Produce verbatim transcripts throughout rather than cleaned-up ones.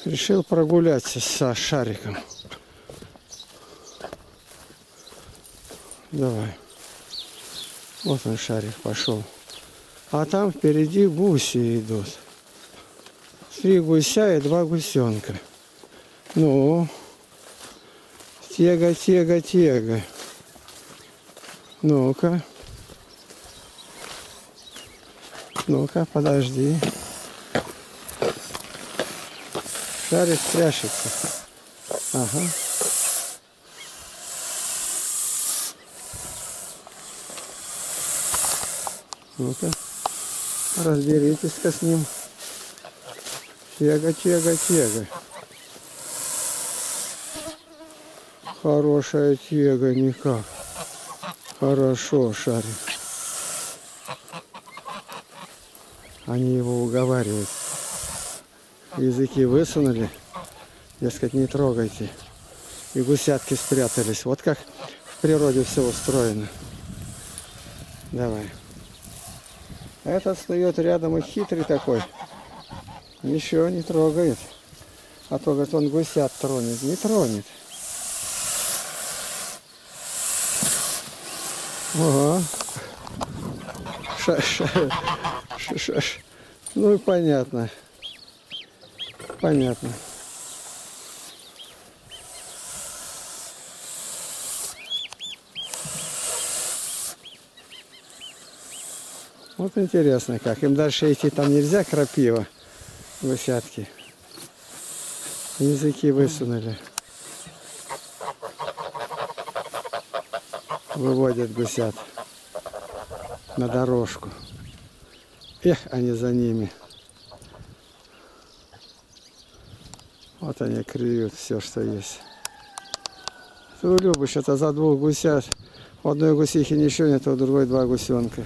Решил прогуляться со шариком. Давай. Вот он, шарик, пошел. А там впереди гуси идут. Три гуся и два гусенка. Ну, тега, тега, тега. Ну-ка. Ну-ка, подожди. Шарик прячется. Ага. Ну-ка, разберитесь-ка с ним. Тега, тега, тега. Хорошая тега, никак. Хорошо, шарик. Они его уговаривают. Языки высунули. Дескать, не трогайте. И гусятки спрятались. Вот как в природе все устроено. Давай. Этот встает рядом и хитрый такой. Ничего не трогает. А то, говорит, он гусят тронет. Не тронет. Ага. Ша -ша -ша -ша -ша. Ну и понятно. Понятно. Вот интересно как. Им дальше идти там нельзя, крапива, гусятки. Языки высунули. Выводят гусят на дорожку. Эх, они за ними. Вот они клюют все, что есть. Ты, Любыч, это за двух гусят. У одной гусихи ничего нет, а у другой два гусенка.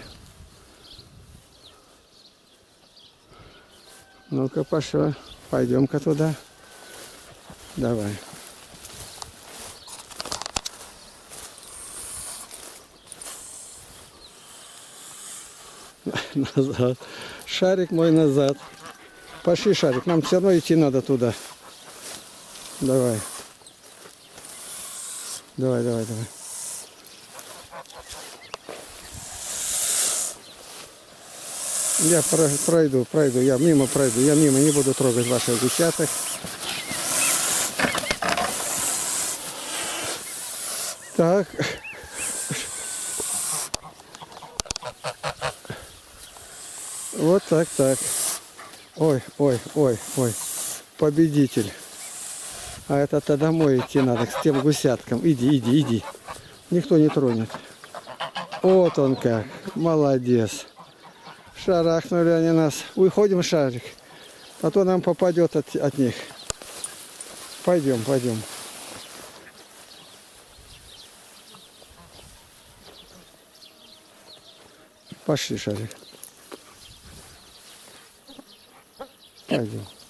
Ну-ка, пошел. Пойдем-ка туда. Давай. Назад. Шарик мой назад. Пошли, шарик. Нам все равно идти надо туда. Давай. Давай, давай, давай. Я пройду, пройду, я мимо пройду, я мимо не буду трогать ваших гусяток. Так. Вот так, так. Ой, ой, ой, ой. Победитель. А это-то домой идти надо, к тем гусяткам. Иди, иди, иди. Никто не тронет. Вот он как. Молодец. Шарахнули они нас. Уходим, шарик. А то нам попадет от, от них. Пойдем, пойдем. Пошли, шарик. Пойдем.